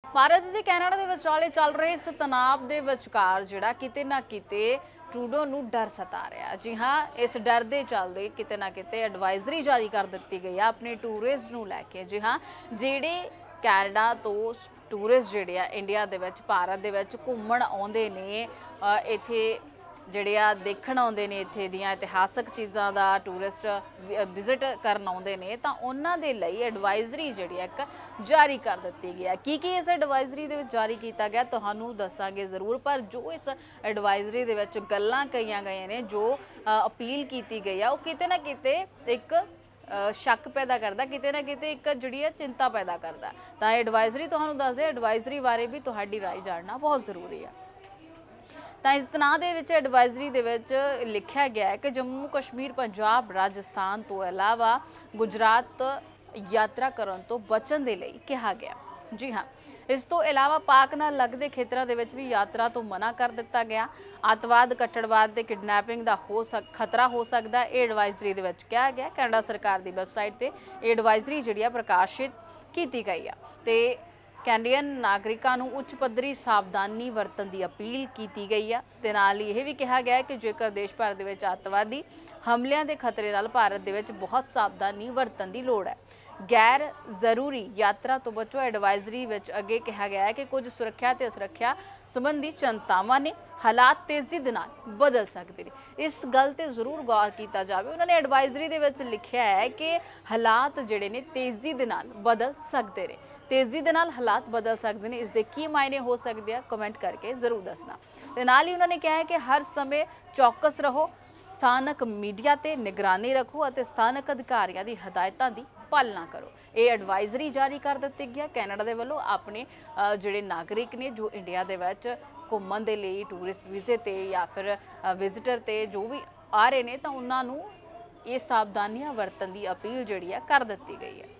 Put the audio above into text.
ਭਾਰਤ ਤੇ ਕੈਨੇਡਾ ਦੇ ਵਿਚਾਲੇ ਚੱਲ ਰਹੇ ਇਸ ਤਣਾਅ ਦੇ ਵਿਚਕਾਰ ਜਿਹੜਾ ਕਿਤੇ ਨਾ ਕਿਤੇ ਟਰੂਡੋ ਨੂੰ डर सता रहा। जी हाँ, इस डर के चलते किते ना किते एडवाइजरी जारी कर दी गई है अपने टूरिस्ट नूं लैके। जी हाँ, जिहड़े कैनेडा तो टूरिस्ट जिहड़े आ इंडिया दे विच भारत दे विच घूमण आउंदे ने, इत्थे ਜਿਹੜੇ ਆ ਦੇਖਣ ਆਉਂਦੇ ਨੇ, ਇੱਥੇ ਦੀਆਂ ਇਤਿਹਾਸਕ ਚੀਜ਼ਾਂ ਦਾ ਟੂਰਿਸਟ ਵਿਜ਼ਿਟ ਕਰਨ ਆਉਂਦੇ ਨੇ, ਤਾਂ ਉਹਨਾਂ ਦੇ ਲਈ ਐਡਵਾਈਜ਼ਰੀ ਜਿਹੜੀ ਇੱਕ ਜਾਰੀ ਕਰ ਦਿੱਤੀ ਗਈ ਹੈ। ਕੀ ਇਸ ਐਡਵਾਈਜ਼ਰੀ ਦੇ ਵਿੱਚ ਜਾਰੀ ਕੀਤਾ ਗਿਆ ਤੁਹਾਨੂੰ ਦੱਸਾਂਗੇ ਜ਼ਰੂਰ, ਪਰ ਜੋ ਇਸ ਐਡਵਾਈਜ਼ਰੀ ਦੇ ਵਿੱਚ ਗੱਲਾਂ ਕਹੀਆਂ ਗਈਆਂ ਨੇ, ਜੋ ਅਪੀਲ ਕੀਤੀ ਗਈ ਆ, ਉਹ ਕਿਤੇ ਨਾ ਕਿਤੇ ਇੱਕ शक पैदा करता, किते ना किते एक जिहड़ी है चिंता पैदा करता। तो एडवाइजरी तुहानूं दस दे, एडवाइजरी बारे भी तुहाडी राय जानना बहुत जरूरी है। तो इस तनाव के विच एडवाइजरी दे विच लिखा गया है कि जम्मू कश्मीर, पंजाब, राजस्थान तो इलावा गुजरात यात्रा करन तो बचन दे लई कहा गया। जी हाँ, इस तो इलावा पाक नाल लगदे खेतरां दे विच भी यात्रा तो मना कर दिता गया। अतवाद, कट्टड़वाद ते किडनैपिंग दा खतरा हो सकदा, ये एडवाइजरी दे विच कहा गया। कैनेडा सरकार दी वैबसाइट ते एडवाइजरी जिहड़ी आ प्रकाशित की गई है। ते कैनेडियन नागरिकों को उच्च पद्धरी सावधानी वरतन की अपील की गई है। ते नाल यह भी कहा गया है कि जेकर देश भर दे विच अतवादी हमलियां के खतरे नाल भारत दे विच बहुत सावधानी वरतन की लोड़ है। गैर जरूरी यात्रा तो बचो। एडवाइजरी विच अगे कहा गया है कि कुछ सुरक्षा ते असुरक्षा संबंधी चिंतावां ने हालात तेजी दे नाल बदल सकते हैं। इस गल ते जरूर गौर किया जाए। उन्होंने एडवाइजरी दे विच लिखिया है कि हालात जिहड़े ने तेजी दे नाल बदल सकते हैं। तेजी दे नाल हालात बदल सकते हैं, इसके की मायने हो सकते हैं, कमेंट करके जरूर दसना। ते नाल ही उन्होंने कहा है कि हर समय चौकस रहो, स्थानक मीडिया ते निगरानी रखो और स्थानक अधिकारियों की हदायतों की पालना करो। ये एडवाइजरी जारी कर दी गई कैनेडा के वालों अपने जोड़े नागरिक ने जो इंडिया के विच घूमन के लिए टूरिस्ट वीजे ते या फिर विजिटर ते जो भी आ रहे हैं, तो उन्होंने ये सावधानियां वरतन की अपील जी कर दी गई है।